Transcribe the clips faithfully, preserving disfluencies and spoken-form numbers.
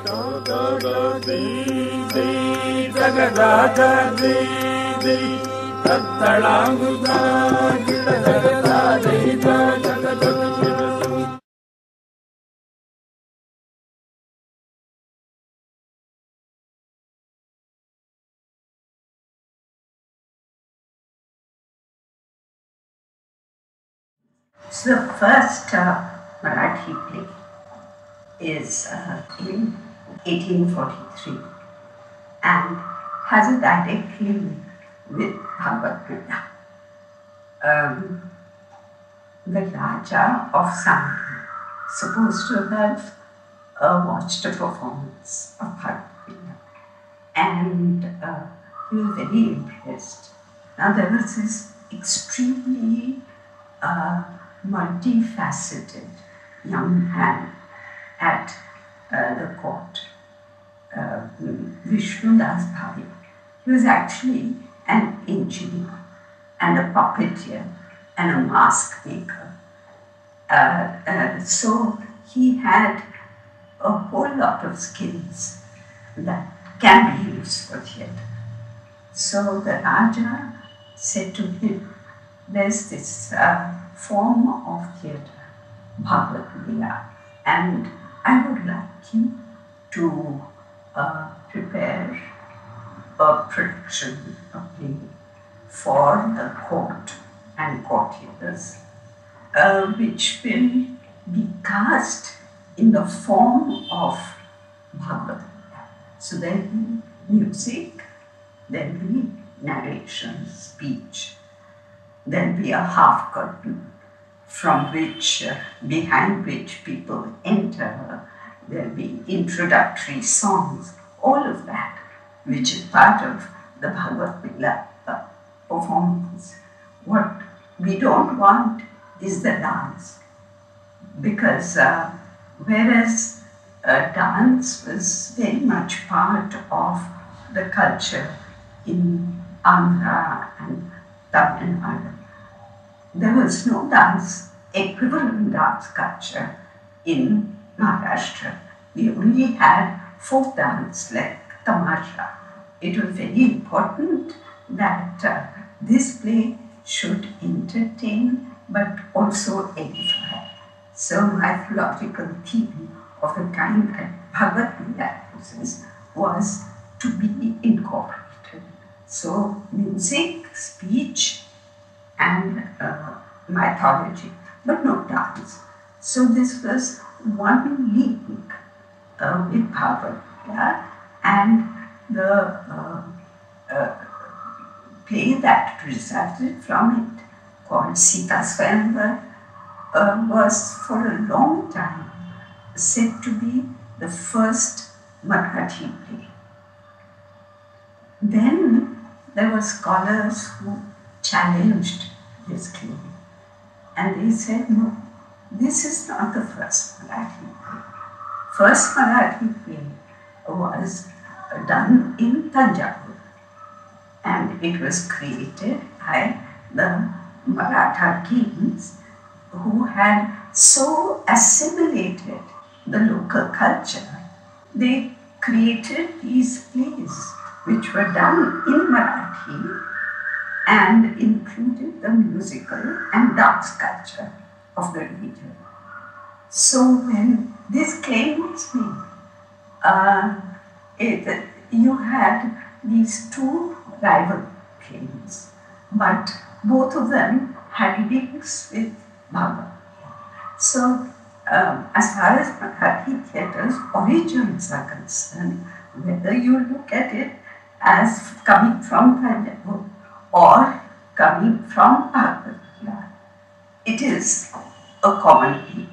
So the first uh, Marathi play is uh, in eighteen forty-three and has a direct link with Bhagavata Mela. Um, the Raja of Sangam supposed to have uh, watched a performance of Bhagavata Mela, and uh, he was very impressed. Now there was this extremely uh, multifaceted young man at uh, the court, uh, Vishnu Das Bhai. He was actually an engineer and a puppeteer and a mask maker. Uh, uh, so he had a whole lot of skills that can be used for theatre. So the Raja said to him, there's this uh, form of theatre, Bhagavata Mela, and I would like you to uh, prepare a production, a play for the court and courtiers, uh, which will be cast in the form of Bhagavata Mela. So there will be music, there will be narration, speech, there will be a half curtain from which, uh, behind which people enter. There will be introductory songs, all of that, which is part of the Bhagavata Mela uh, performance. What we don't want is the dance, because uh, whereas uh, dance was very much part of the culture in Andhra and Tamil Nadu, there was no dance, equivalent dance culture in Maharashtra. We only had folk dance like tamasha. It was very important that uh, this play should entertain but also edify. So my philosophical theme of the kind that Bhagavata Mela uses was to be incorporated. So music, speech, and uh, mythology, but no dance. So this was one link uh, with Bhagavata Mela, and the uh, uh, play that resulted from it, called Sita Swayamvar, uh, was for a long time said to be the first Marathi play. Then there were scholars who challenged this claim, and they said, no, this is not the first Marathi play. First Marathi play was done in Thanjavur, and it was created by the Maratha kings who had so assimilated the local culture. They created these plays which were done in Marathi and included the musical and dance culture of the region. So when this claim was made, uh, it, you had these two rival claims, but both of them had links with Bhagavata. So um, as far as Marathi theatre's origins are concerned, whether you look at it as coming from Thanjavur or coming from Bhagavata Mela, it is a common link.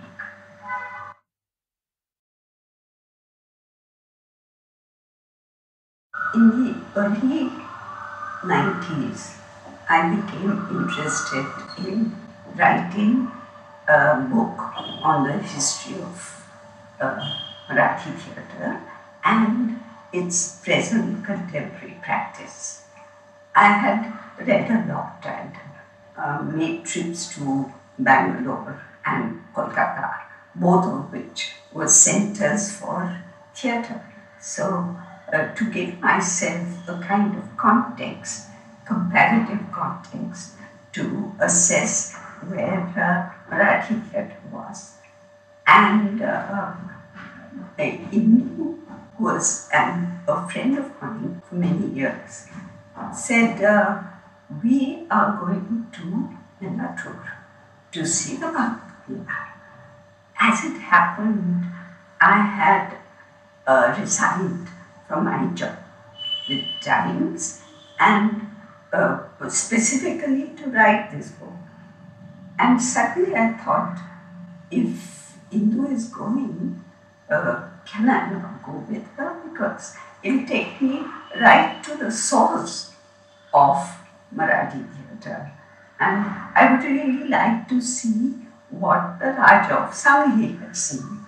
In the early nineties, I became interested in writing a book on the history of uh, Marathi theatre and its present contemporary practice. I had read a lot and uh, made trips to Bangalore and Kolkata, both of which were centers for theatre. So uh, to give myself a kind of context, comparative context, to assess where uh, Marathi theatre was. And uh, Indu, who was an, a friend of mine for many years, said, uh, we are going to Melattur to see the Bhagavata Mela. As it happened, I had uh, resigned from my job with Times and uh, specifically to write this book. And suddenly I thought, if Indu is going, uh, can I not go with her? Because it will take me right to the source of Marathi theatre. And I would really like to see what the Raja of Sangli had seen.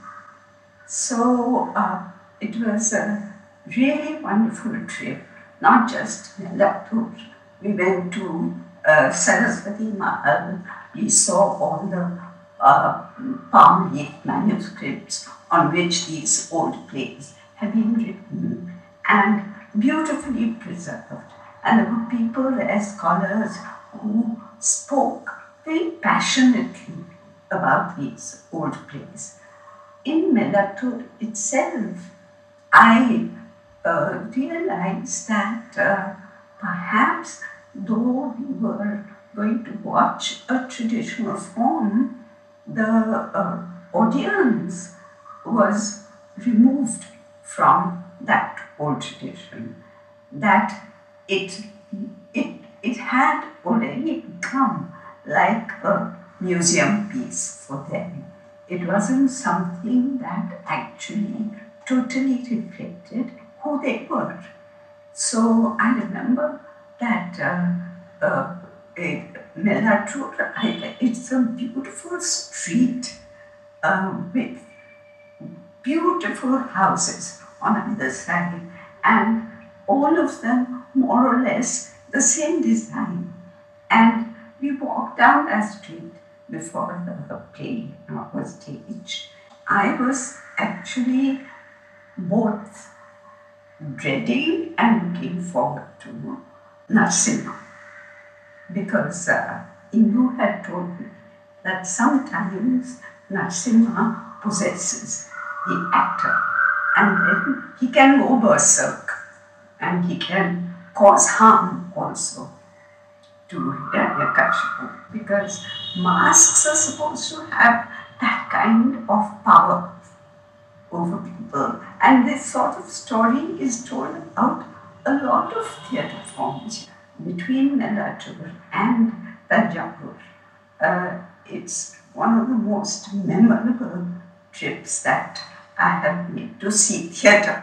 So uh, it was a really wonderful trip, not just Melattur. We went to uh, Saraswati Mahal. We saw all the uh, palm leaf manuscripts on which these old plays have been written and beautifully preserved. And there were people there, scholars, who spoke very passionately about these old plays. In Melattur itself, I uh, realized that uh, perhaps though we were going to watch a traditional form, the uh, audience was removed from that old tradition, that it, it, it had already become like a museum piece for them. It wasn't something that actually totally reflected who they were. So I remember that uh, uh, Melattur, it's a beautiful street uh, with beautiful houses on either side, and all of them more or less the same design. And we walked down that street before the play was staged. I was actually both dreading and looking forward to Narsimha, because uh, Indu had told me that sometimes Narsimha possesses the actor, and then he can go berserk and he can cause harm also to Hiranyakashipu, because masks are supposed to have that kind of power over people. And this sort of story is told about a lot of theatre forms between Melattur and Thanjavur. Uh, it's one of the most memorable trips that I have made to see theatre.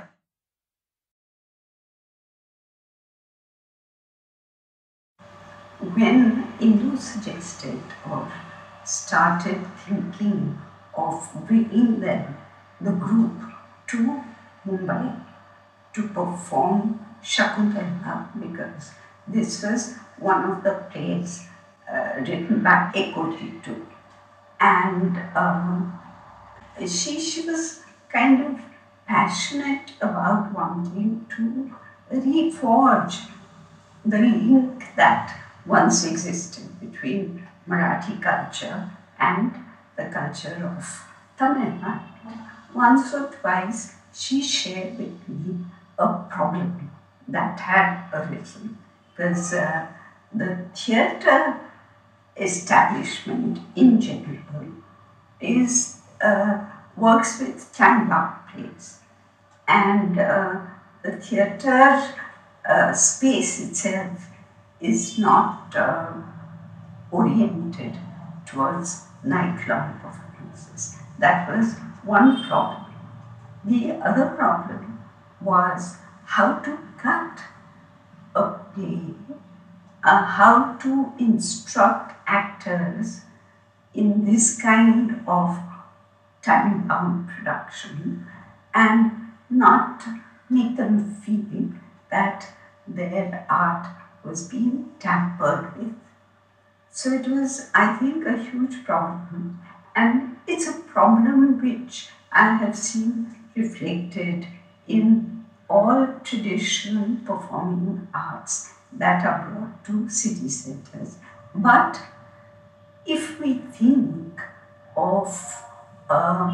When Indu suggested or started thinking of bringing them, the group, to Mumbai to perform Shakuntala, because this was one of the plays uh, written by Ekoditu. And um, she, she was kind of passionate about wanting to reforge the link that once existed between Marathi culture and the culture of Tamil Nadu. Once or twice she shared with me a problem that had arisen, because uh, the theatre establishment in general is uh, works with time-bound plays, and uh, the theatre uh, space itself is not uh, oriented towards night-long performances. That was one problem. The other problem was how to cut a play, uh, how to instruct actors in this kind of time-bound production and not make them feel that their art was being tampered with. So it was, I think, a huge problem, and it's a problem which I have seen reflected in all traditional performing arts that are brought to city centers. But if we think of uh,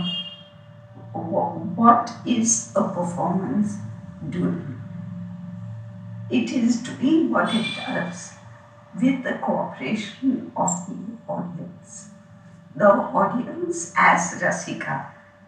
what is a performance doing, it is doing what it does with the cooperation of the audience. The audience, as Rasika,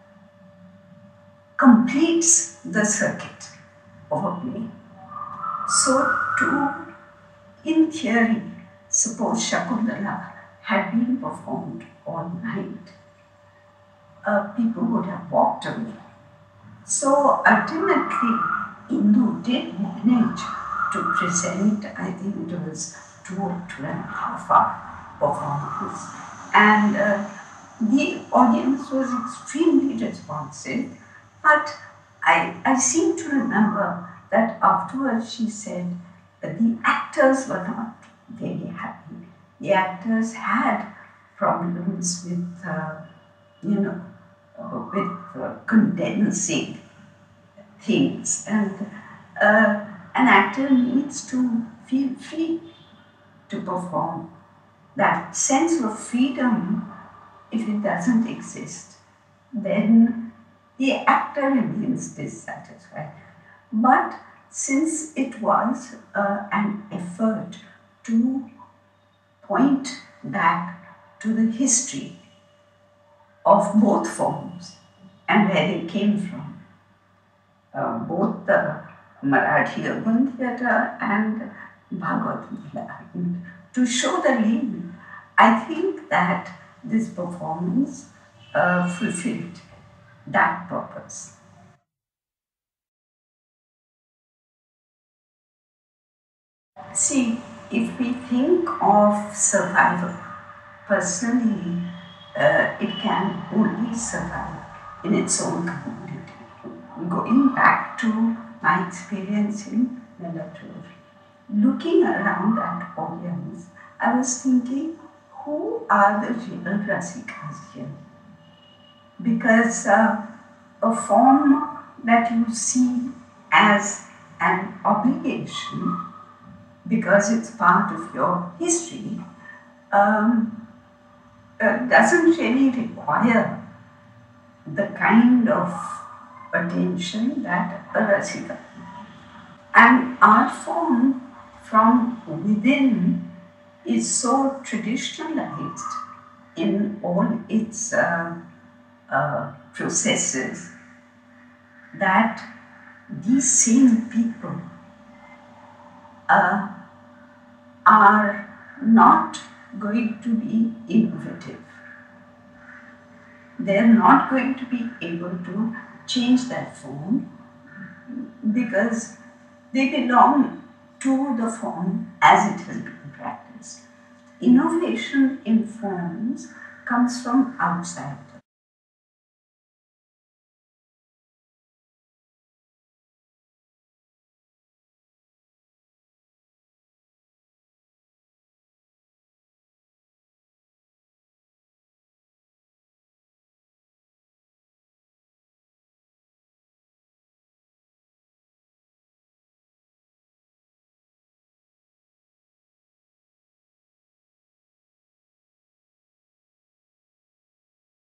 completes the circuit of a play. So, to, in theory, suppose Shakuntala had been performed all night, uh, people would have walked away. So, ultimately, Indu did manage to present, I think it was two or two and a half hour performance. And uh, the audience was extremely responsive, but I, I seem to remember that afterwards she said that the actors were not very happy. The actors had problems with, uh, you know, uh, with uh, condensing things, and uh, an actor needs to feel free to perform. That sense of freedom, if it doesn't exist, then the actor remains dissatisfied. But since it was uh, an effort to point back to the history of both forms and where they came from, uh, both the Marathi urban theatre and Bhagavata Mela, to show the link, I think that this performance uh, fulfilled that purpose. See, if we think of survival, personally, uh, it can only survive in its own community. Going back to my experience in Melattur, looking around that audience, I was thinking, who are the real Rasikas here? Because uh, a form that you see as an obligation, because it's part of your history, um, uh, doesn't really require the kind of attention that a Rasika. And art form from within is so traditionalized in all its uh, uh, processes that these same people uh, are not going to be innovative. They're not going to be able to change that form because they belong to the form as it has been practiced. Innovation in forms comes from outside.